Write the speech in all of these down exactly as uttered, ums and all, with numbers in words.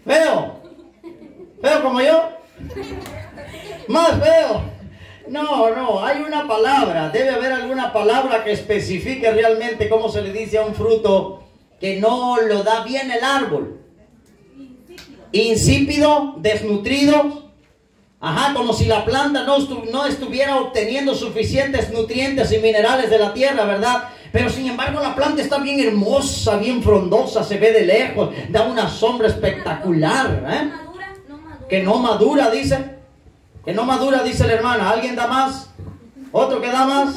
Feo. Feo como yo. Más feo. No, no, hay una palabra. Debe haber alguna palabra que especifique realmente cómo se le dice a un fruto que no lo da bien el árbol. Insípido, desnutrido. Ajá, como si la planta no, estu no estuviera obteniendo suficientes nutrientes y minerales de la tierra, ¿verdad? Pero sin embargo la planta está bien hermosa, bien frondosa, se ve de lejos, da una sombra espectacular, ¿eh? Que no madura, dice. Que no madura, dice la hermana. ¿Alguien da más? ¿Otro que da más?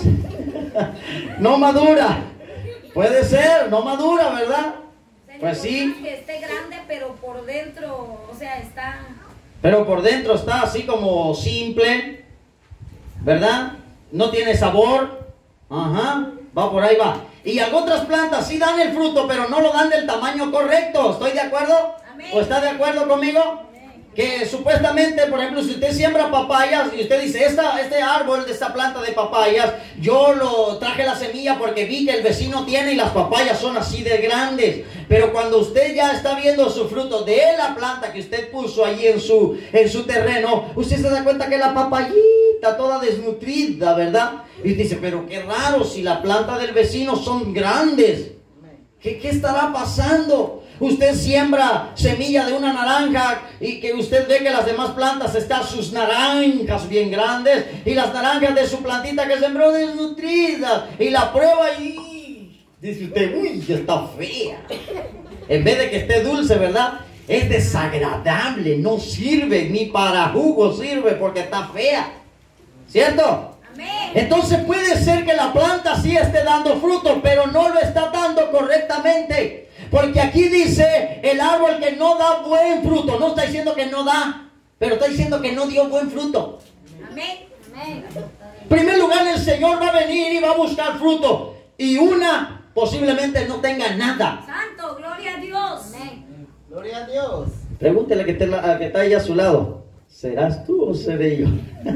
No madura. Puede ser, no madura, ¿verdad? Pues sí. Que esté grande, pero por dentro, o sea, está... Pero por dentro está así como simple, ¿verdad? No tiene sabor. Ajá, va por ahí va. Y otras plantas sí dan el fruto, pero no lo dan del tamaño correcto. ¿Estoy de acuerdo? Amén. ¿O está de acuerdo conmigo? Que supuestamente, por ejemplo, si usted siembra papayas y usted dice, esta, este árbol de esta planta de papayas, yo lo traje la semilla porque vi que el vecino tiene y las papayas son así de grandes. Pero cuando usted ya está viendo su fruto de la planta que usted puso allí en su, en su terreno, usted se da cuenta que la papayita toda desnutrida, ¿verdad? Y dice, pero qué raro, si la planta del vecino son grandes. ¿Qué, qué estará pasando? Usted siembra semilla de una naranja y que usted ve que las demás plantas están sus naranjas bien grandes y las naranjas de su plantita que sembró desnutridas y la prueba y dice usted, uy, está fea. En vez de que esté dulce, ¿verdad? Es desagradable, no sirve, ni para jugo sirve porque está fea. ¿Cierto? Entonces puede ser que la planta sí esté dando fruto, pero no lo está dando correctamente. Porque aquí dice el árbol que no da buen fruto. No está diciendo que no da, pero está diciendo que no dio buen fruto. Amén. Amén. En primer lugar, el Señor va a venir y va a buscar fruto. Y una posiblemente no tenga nada. Santo, gloria a Dios. Amén. Gloria a Dios. Pregúntele que está, que está ahí a su lado. ¿Serás tú o seré yo?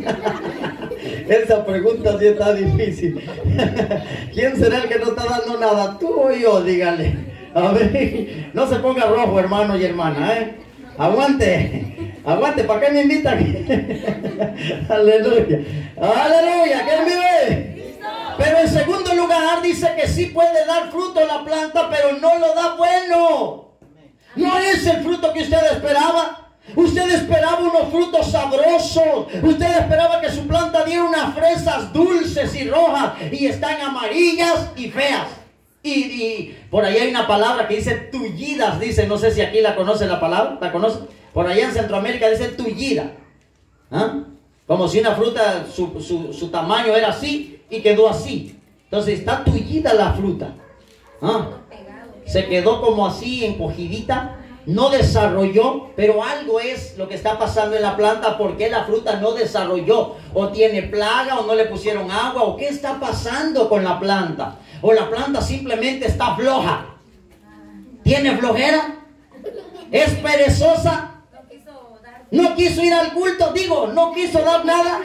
Esa pregunta sí está difícil. ¿Quién será el que no está dando nada? ¿Tú o yo? Dígale. A ver, no se ponga rojo, hermano y hermana, ¿eh? Aguante, aguante, ¿para qué me invitan? Aleluya, aleluya, ¿quién vive? Pero en segundo lugar dice que sí puede dar fruto la planta, pero no lo da bueno. No es el fruto que usted esperaba. Usted esperaba unos frutos sabrosos. Usted esperaba que su planta diera unas fresas dulces y rojas y están amarillas y feas. Y, y por ahí hay una palabra que dice tullidas, dice, no sé si aquí la conoce la palabra, ¿la conoce? Por allá en Centroamérica dice tullida. ¿Ah? Como si una fruta, su, su, su tamaño era así y quedó así. Entonces está tullida la fruta. ¿Ah? Se quedó como así, encogidita. No desarrolló, pero algo es lo que está pasando en la planta. ¿Por qué la fruta no desarrolló? O tiene plaga, o no le pusieron agua, o qué está pasando con la planta. O la planta simplemente está floja. ¿Tiene flojera? ¿Es perezosa? ¿No quiso ir al culto? Digo, ¿no quiso dar nada?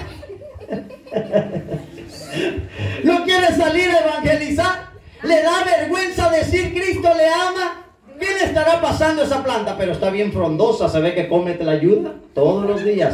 ¿No quiere salir a evangelizar? ¿Le da vergüenza decir Cristo le ama? ¿Qué le estará pasando a esa planta? Pero está bien frondosa, se ve que come te la ayuda todos los días.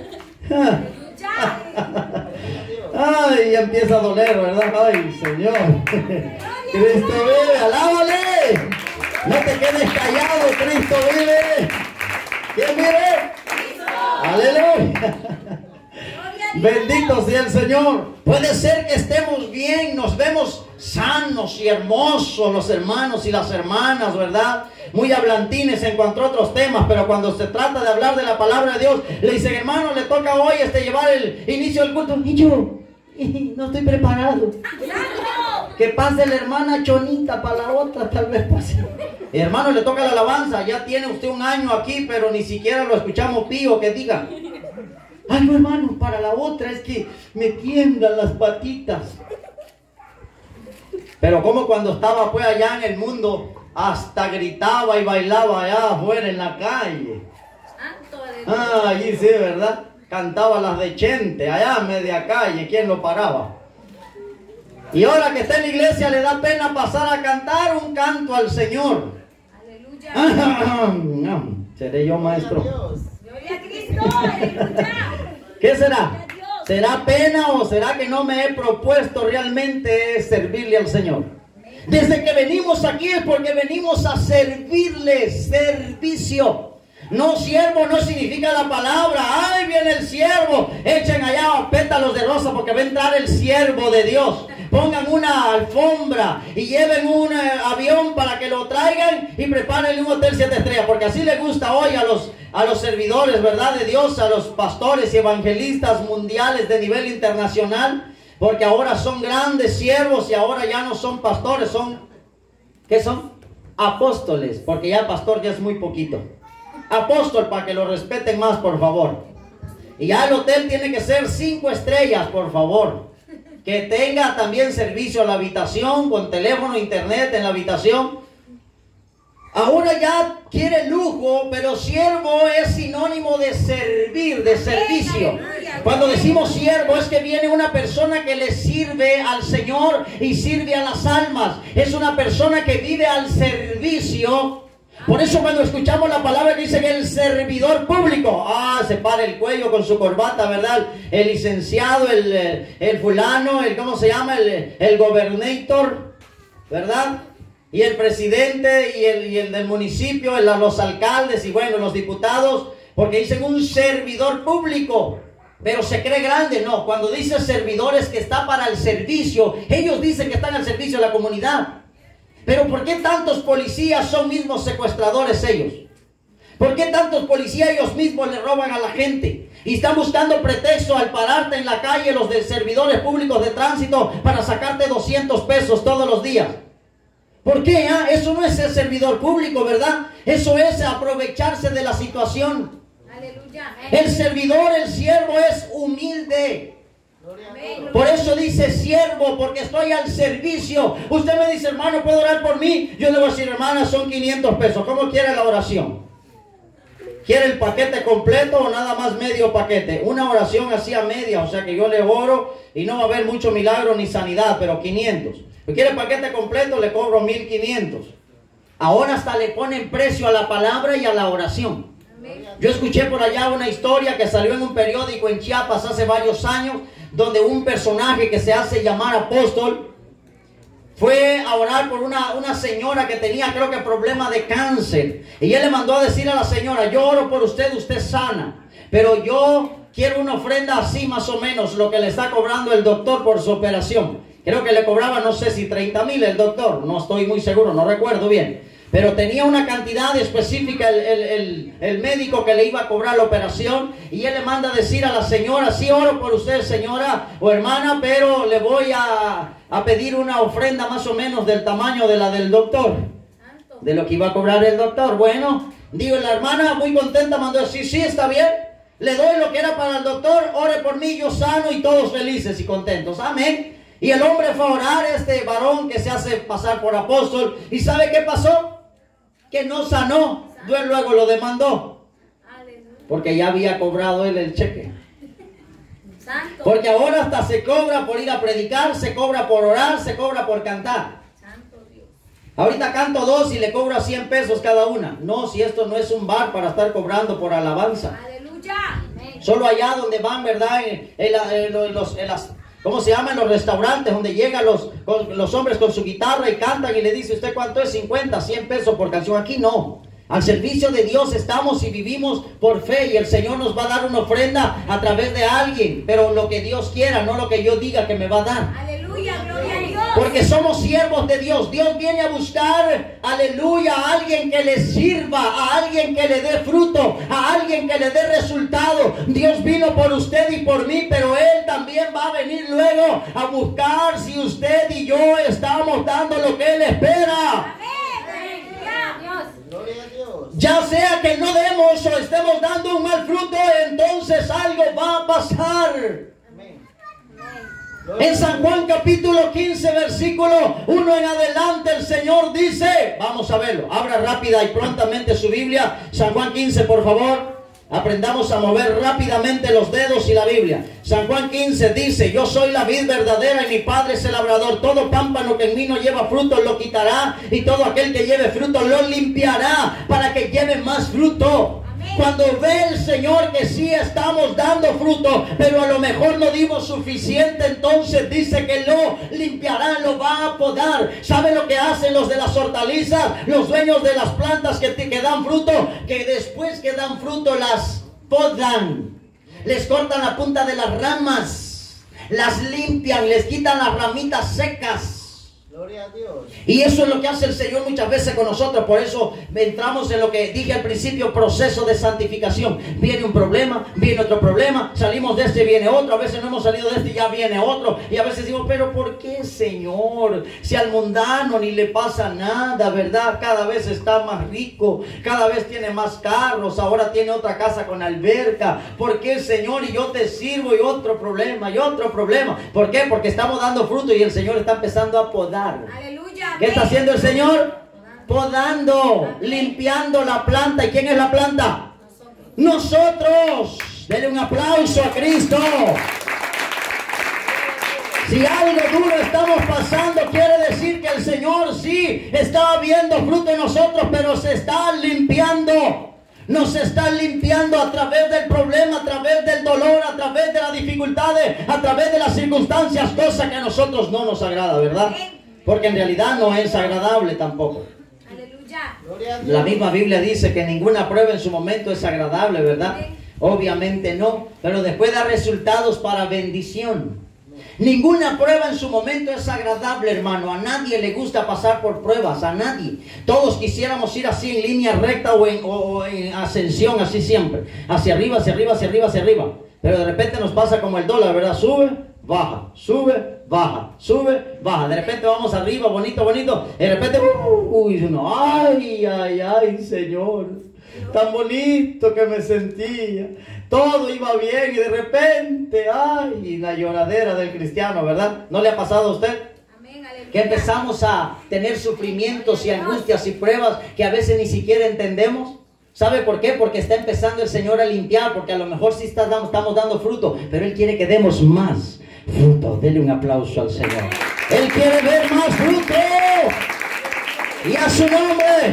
Ay, ya empieza a doler, ¿verdad? Ay, Señor. Cristo vive, alábale. No te quedes callado, Cristo vive. ¿Quién vive? Aleluya. Bendito sea el Señor. Puede ser que estemos bien, nos vemos sanos y hermosos los hermanos y las hermanas, ¿verdad? Muy hablantines en cuanto a otros temas, pero cuando se trata de hablar de la palabra de Dios, le dicen, hermano, le toca hoy este llevar el inicio del culto. Y yo, no estoy preparado. Que pase la hermana Chonita para la otra, tal vez pase. Y hermano, le toca la alabanza. Ya tiene usted un año aquí, pero ni siquiera lo escuchamos pío que diga. Ay, no, hermano, para la otra es que me tiemblan las patitas. Pero como cuando estaba pues allá en el mundo, hasta gritaba y bailaba allá afuera en la calle. Ah, allí sí, ¿verdad? Cantaba las de Chente, allá en media calle, ¿quién lo paraba? Y ahora que está en la iglesia le da pena pasar a cantar un canto al Señor. Aleluya. ¿Seré yo, maestro? Gloria a Cristo, aleluya. ¿Qué será? ¿Será pena o será que no me he propuesto realmente servirle al Señor? Desde que venimos aquí es porque venimos a servirle, servicio. No, siervo no significa la palabra. ¡Ay, viene el siervo! Echen allá pétalos de rosa porque va a entrar el siervo de Dios. Pongan una alfombra y lleven un eh, avión para que lo traigan y prepárenle un hotel siete estrellas. Porque así le gusta hoy a los, a los servidores, ¿verdad? De Dios, a los pastores y evangelistas mundiales de nivel internacional. Porque ahora son grandes siervos y ahora ya no son pastores, son... ¿Qué son? Apóstoles. Porque ya pastor ya es muy poquito. Apóstol, para que lo respeten más, por favor. Y ya el hotel tiene que ser cinco estrellas, por favor. Que tenga también servicio a la habitación, con teléfono, internet en la habitación. Ahora ya quiere lujo, pero siervo es sinónimo de servir, de servicio. Cuando decimos siervo es que viene una persona que le sirve al Señor y sirve a las almas. Es una persona que vive al servicio. Por eso cuando escuchamos la palabra que dice que el servidor público, ah, se para el cuello con su corbata, ¿verdad? El licenciado, el, el, el fulano, el, ¿cómo se llama? El, el gobernator, ¿verdad? Y el presidente y el, y el del municipio, el, los alcaldes y bueno, los diputados, porque dicen un servidor público. Pero se cree grande, no. Cuando dice servidores que está para el servicio, ellos dicen que están al servicio de la comunidad. Pero ¿por qué tantos policías son mismos secuestradores ellos? ¿Por qué tantos policías ellos mismos le roban a la gente? Y están buscando pretexto al pararte en la calle los de servidores públicos de tránsito para sacarte doscientos pesos todos los días. ¿Por qué? Ah? Eso no es ser servidor público, ¿verdad? Eso es aprovecharse de la situación. Aleluya. El servidor, el siervo es humilde. Por eso dice siervo, porque estoy al servicio. Usted me dice, hermano, ¿puedo orar por mí? Yo le voy a decir, hermana, son quinientos pesos. ¿Cómo quiere la oración? ¿Quiere el paquete completo o nada más medio paquete? Una oración así a media, o sea que yo le oro y no va a haber mucho milagro ni sanidad, pero quinientos. Si quiere el paquete completo, le cobro mil quinientos. Ahora hasta le ponen precio a la palabra y a la oración. Yo escuché por allá una historia que salió en un periódico en Chiapas hace varios años, donde un personaje que se hace llamar apóstol fue a orar por una, una señora que tenía, creo que, problema de cáncer. Y él le mandó a decir a la señora, yo oro por usted, usted sana, pero yo quiero una ofrenda así más o menos, lo que le está cobrando el doctor por su operación. Creo que le cobraba, no sé si treinta mil el doctor, no estoy muy seguro, no recuerdo bien. Pero tenía una cantidad específica el, el, el, el médico que le iba a cobrar la operación. Y él le manda a decir a la señora, sí oro por usted, señora o hermana, pero le voy a, a pedir una ofrenda más o menos del tamaño de la del doctor, de lo que iba a cobrar el doctor. Bueno, digo, la hermana muy contenta mandó a decir, sí, está bien, le doy lo que era para el doctor, ore por mí, yo sano y todos felices y contentos, amén. Y el hombre fue a orar, este varón que se hace pasar por apóstol. ¿Y sabe qué pasó? Que no sanó, luego lo demandó, porque ya había cobrado él el cheque. Santo. Porque ahora hasta se cobra por ir a predicar, se cobra por orar, se cobra por cantar. Santo Dios. Ahorita canto dos y le cobro a cien pesos cada una. No, si esto no es un bar para estar cobrando por alabanza. Aleluya. Solo allá donde van, ¿verdad? En, en, la, en, los, en las... ¿Cómo se llaman los restaurantes donde llegan los, los hombres con su guitarra y cantan y le dice usted cuánto es? cincuenta, cien pesos por canción. Aquí no. Al servicio de Dios estamos y vivimos por fe y el Señor nos va a dar una ofrenda a través de alguien, pero lo que Dios quiera, no lo que yo diga que me va a dar. Aleluya, gloria a Dios. Porque somos siervos de Dios. Dios viene a buscar, aleluya, a alguien que le sirva, a alguien que le dé fruto, a alguien que le dé resultado. Dios vino por usted y por mí, pero Él también va a venir luego a buscar si usted y yo estamos dando lo que Él espera. Ya sea que no demos o estemos dando un mal fruto, entonces algo va a pasar. En San Juan capítulo quince versículo uno en adelante el Señor dice, vamos a verlo, abra rápida y prontamente su Biblia, San Juan quince por favor, aprendamos a mover rápidamente los dedos y la Biblia. San Juan quince dice, yo soy la vid verdadera y mi Padre es el labrador, todo pámpano que en mí no lleva fruto lo quitará y todo aquel que lleve fruto lo limpiará para que lleve más fruto. Cuando ve el Señor que sí estamos dando fruto, pero a lo mejor no dimos suficiente, entonces dice que lo limpiará, lo va a podar. ¿Sabe lo que hacen los de las hortalizas? Los dueños de las plantas que, que dan fruto, que después que dan fruto las podan. Les cortan la punta de las ramas, las limpian, les quitan las ramitas secas. Gloria a Dios. Y eso es lo que hace el Señor muchas veces con nosotros. Por eso entramos en lo que dije al principio, proceso de santificación. Viene un problema, viene otro problema, salimos de este, viene otro. A veces no hemos salido de este y ya viene otro. Y a veces digo, pero ¿por qué, Señor? Si al mundano ni le pasa nada, ¿verdad? Cada vez está más rico, cada vez tiene más carros, ahora tiene otra casa con alberca. ¿Por qué, Señor? Y yo te sirvo y otro problema, y otro problema. ¿Por qué? Porque estamos dando fruto y el Señor está empezando a podar. Aleluya. ¿Qué está haciendo el Señor? Podando, limpiando la planta. ¿Y quién es la planta? Nosotros. Denle un aplauso a Cristo. Si algo duro estamos pasando, quiere decir que el Señor sí está viendo fruto en nosotros, pero se está limpiando. Nos está limpiando a través del problema, a través del dolor, a través de las dificultades, a través de las circunstancias, cosa que a nosotros no nos agrada, ¿verdad? Porque en realidad no es agradable tampoco. Aleluya. La misma Biblia dice que ninguna prueba en su momento es agradable, ¿verdad? Obviamente no, pero después da resultados para bendición. Ninguna prueba en su momento es agradable, hermano. A nadie le gusta pasar por pruebas, a nadie. Todos quisiéramos ir así en línea recta o en, o, o en ascensión, así siempre. Hacia arriba, hacia arriba, hacia arriba, hacia arriba. Pero de repente nos pasa como el dólar, ¿verdad? Sube, baja, sube, baja, sube, baja. De repente vamos arriba, bonito, bonito. De repente, uh, uy, uno, ay, ay, ay, Señor. Tan bonito que me sentía. Todo iba bien y de repente, ay, la lloradera del cristiano, ¿verdad? ¿No le ha pasado a usted? Amén, aleluya. Que empezamos a tener sufrimientos y angustias y pruebas que a veces ni siquiera entendemos. ¿Sabe por qué? Porque está empezando el Señor a limpiar, porque a lo mejor sí está dando, estamos dando fruto, pero Él quiere que demos más fruto. Dele un aplauso al Señor. Él quiere ver más fruto. Y a su nombre.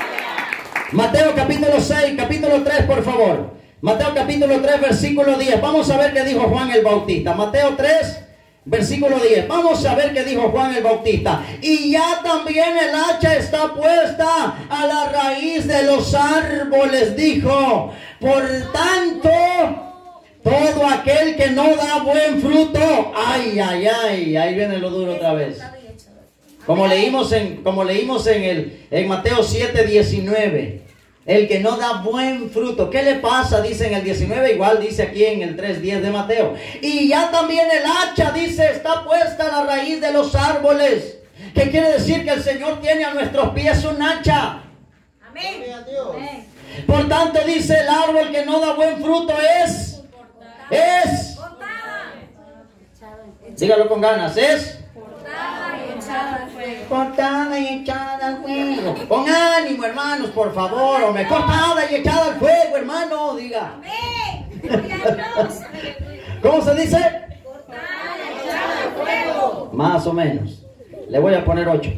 Mateo capítulo seis, capítulo tres, por favor. Mateo capítulo tres, versículo diez. Vamos a ver qué dijo Juan el Bautista. Mateo tres, versículo diez. Vamos a ver qué dijo Juan el Bautista. Y ya también el hacha está puesta a la raíz de los árboles, dijo. Por tanto, todo aquel que no da buen fruto. Ay, ay, ay. Ahí viene lo duro otra vez. Como leímos en, como leímos en, el, en Mateo siete, diecinueve. El que no da buen fruto. ¿Qué le pasa? Dice en el diecinueve, igual dice aquí en el tres, diez de Mateo. Y ya también el hacha, dice, está puesta a la raíz de los árboles. ¿Qué quiere decir? Que el Señor tiene a nuestros pies un hacha. Amén. Amén. Por tanto, dice, el árbol que no da buen fruto es... Es... Dígalo con ganas, es... Cortada y echada al fuego. Con ánimo, hermanos, por favor. Hombre, cortada y echada al fuego, hermano. Diga. Amén. Gloria a Dios. ¿Cómo se dice? Cortada y echada al fuego. Más o menos. Le voy a poner ocho.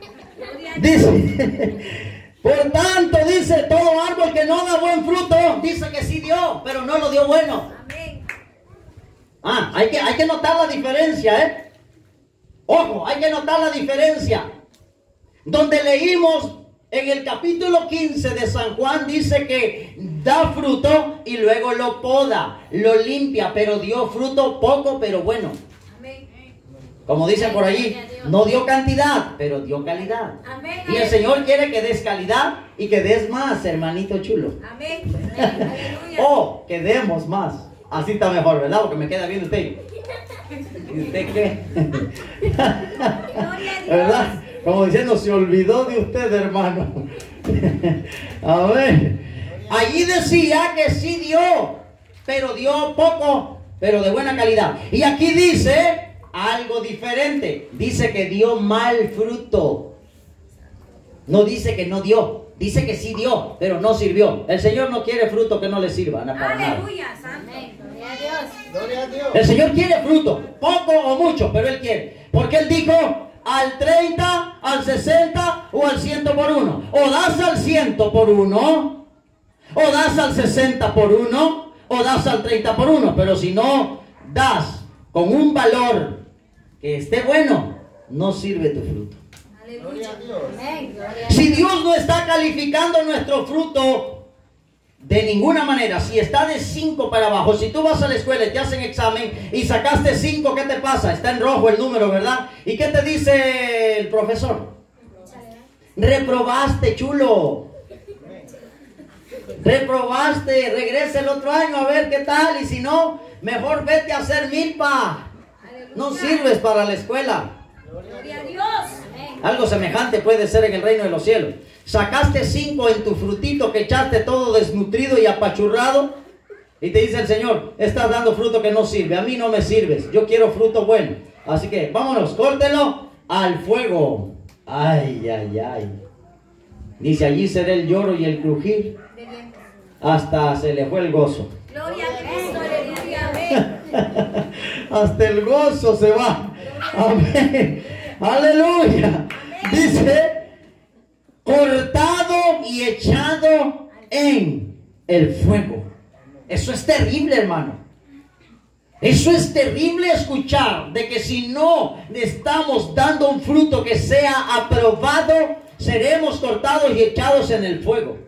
Dice, por tanto, dice, todo árbol que no da buen fruto, dice que sí dio, pero no lo dio bueno. Amén. Ah, hay que, hay que notar la diferencia, ¿eh? Ojo, hay que notar la diferencia. Donde leímos en el capítulo quince de San Juan, dice que da fruto y luego lo poda, lo limpia, pero dio fruto poco, pero bueno. Amén. Como dicen por allí, no dio cantidad, pero dio calidad. Amén. Y el Señor quiere que des calidad y que des más, hermanito chulo. Amén. Aleluya. O que demos más. Así está mejor, ¿verdad? Porque me queda bien usted. ¿Y usted qué? ¿Verdad? Como diciendo, se olvidó de usted, hermano. A ver. Allí decía que sí dio, pero dio poco, pero de buena calidad. Y aquí dice algo diferente. Dice que dio mal fruto. No dice que no dio. Dice que sí dio, pero no sirvió. El Señor no quiere fruto que no le sirva. No, para nada. Aleluya, santo. Gloria a Dios. Gloria a Dios. El Señor quiere fruto, poco o mucho, pero Él quiere. Porque Él dijo, al treinta, al sesenta o al ciento por uno. O das al ciento por uno, O das al sesenta por uno o das al treinta por uno. Pero si no das con un valor que esté bueno, no sirve tu fruto. Gloria a Dios. Amén. Gloria a Si Dios no está calificando nuestro fruto de ninguna manera, si está de cinco para abajo, si tú vas a la escuela y te hacen examen y sacaste cinco, ¿qué te pasa? Está en rojo el número, ¿verdad? ¿Y qué te dice el profesor? Reprobaste, chulo. Reprobaste, regresa el otro año a ver qué tal, y si no, mejor vete a hacer milpa. No sirves para la escuela. Gloria a Dios. Amén. Algo semejante puede ser en el reino de los cielos. Sacaste cinco en tu frutito que echaste todo desnutrido y apachurrado, y te dice el Señor, estás dando fruto que no sirve, a mí no me sirves, yo quiero fruto bueno. Así que vámonos, córtelo al fuego. Ay, ay, ay. Dice, allí será el lloro y el crujir, De dientes. hasta se le fue el gozo. Gloria a Cristo. Aleluya. Amén. Hasta el gozo se va. Amén. Aleluya. Dice, cortado y echado en el fuego. Eso es terrible, hermano. Eso es terrible escuchar de que si no estamos dando un fruto que sea aprobado, seremos cortados y echados en el fuego.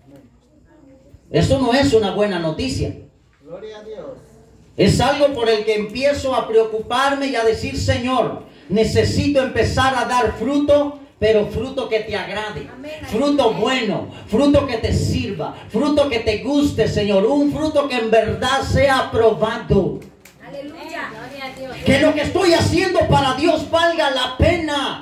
Eso no es una buena noticia. Gloria a Dios. Es algo por el que empiezo a preocuparme y a decir, Señor, necesito empezar a dar fruto, pero fruto que te agrade, fruto bueno, fruto que te sirva, fruto que te guste, Señor, un fruto que en verdad sea aprobado. Aleluya. Gloria a Dios. Que lo que estoy haciendo para Dios valga la pena.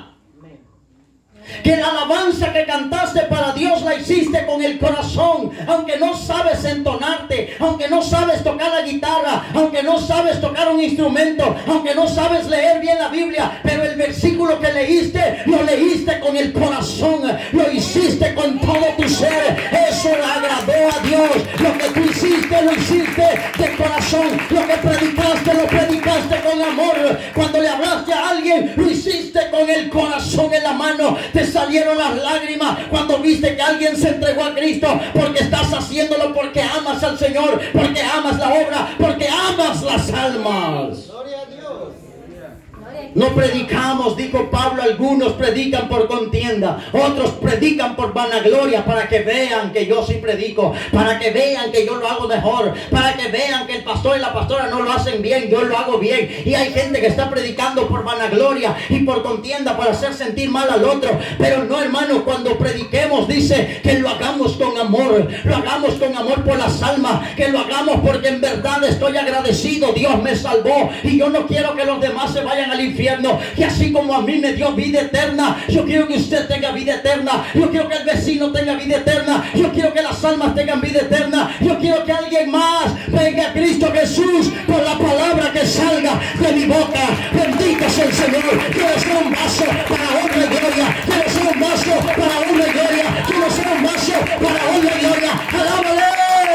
Que la alabanza que cantaste para Dios la hiciste con el corazón, aunque no sabes entonarte, aunque no sabes tocar la guitarra, aunque no sabes tocar un instrumento, aunque no sabes leer bien la Biblia, pero el versículo que leíste, lo leíste con el corazón, lo hiciste con todo tu ser. Eso le agradó a Dios. Lo que tú hiciste, lo hiciste de corazón. Lo que predicaste, lo predicaste con amor. Cuando le hablaste a alguien, lo hiciste con el corazón en la mano. Te salieron las lágrimas cuando viste que alguien se entregó a Cristo, porque estás haciéndolo porque amas al Señor, porque amas la obra, porque amas las almas. Gloria a Dios. No predicamos, dijo Pablo, algunos predican por contienda, otros predican por vanagloria, para que vean que yo sí predico, para que vean que yo lo hago mejor, para que vean que el pastor y la pastora no lo hacen bien, yo lo hago bien. Y hay gente que está predicando por vanagloria y por contienda para hacer sentir mal al otro. Pero no, hermano, cuando prediquemos dice que lo hagamos con amor, lo hagamos con amor por las almas, que lo hagamos porque en verdad estoy agradecido, Dios me salvó y yo no quiero que los demás se vayan al infierno. Y así como a mí me dio vida eterna, yo quiero que usted tenga vida eterna. Yo quiero que el vecino tenga vida eterna. Yo quiero que las almas tengan vida eterna. Yo quiero que alguien más venga a Cristo Jesús por la palabra que salga de mi boca. Bendito sea el Señor. Quiero ser un vaso para honra y gloria. Quiero ser un vaso para honra y gloria. Quiero ser un vaso para honra y gloria. ¡Alábale!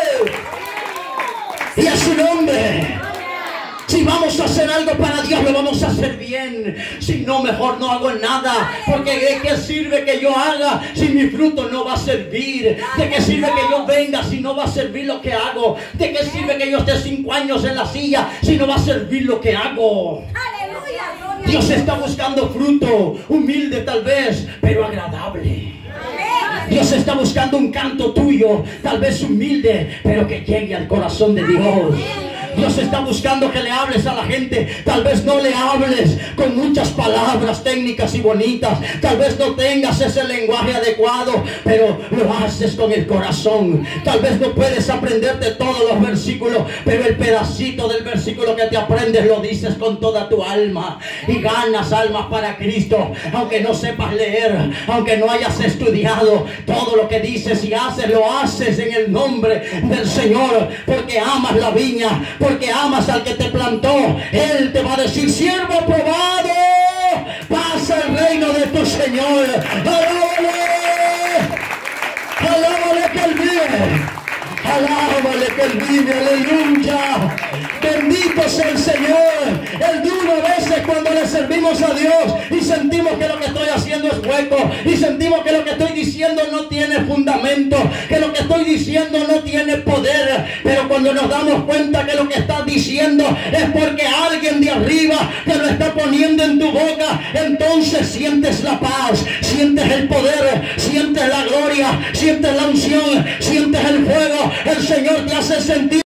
Y a su nombre. Si vamos a hacer algo para Dios, lo vamos a hacer bien. Si no, mejor no hago nada. Porque ¿de qué sirve que yo haga si mi fruto no va a servir? ¿De qué sirve que yo venga si no va a servir lo que hago? ¿De qué sirve que yo esté cinco años en la silla si no va a servir lo que hago? Aleluya. Dios está buscando fruto, humilde tal vez, pero agradable. Dios está buscando un canto tuyo, tal vez humilde, pero que llegue al corazón de Dios. Dios está buscando que le hables a la gente. Tal vez no le hables con muchas palabras técnicas y bonitas. Tal vez no tengas ese lenguaje adecuado, pero lo haces con el corazón. Tal vez no puedes aprenderte todos los versículos, pero el pedacito del versículo que te aprendes lo dices con toda tu alma. Y ganas almas para Cristo. Aunque no sepas leer, aunque no hayas estudiado, todo lo que dices y haces, lo haces en el nombre del Señor. Porque amas la viña, porque amas al que te plantó. Él te va a decir: siervo aprobado, pasa el reino de tu Señor. Alábale, alábale que Él vive, alábale que Él vive, aleluya. Bendito sea el Señor. El duro a veces cuando le servimos a Dios y sentimos que lo que estoy haciendo es hueco, y sentimos que lo que estoy diciendo no tiene fundamento, que lo que estoy diciendo no tiene poder. Pero cuando nos damos cuenta que lo que estás diciendo es porque alguien de arriba te lo está poniendo en tu boca, entonces sientes la paz, sientes el poder, sientes la gloria, sientes la unción, sientes el fuego. El Señor te hace sentir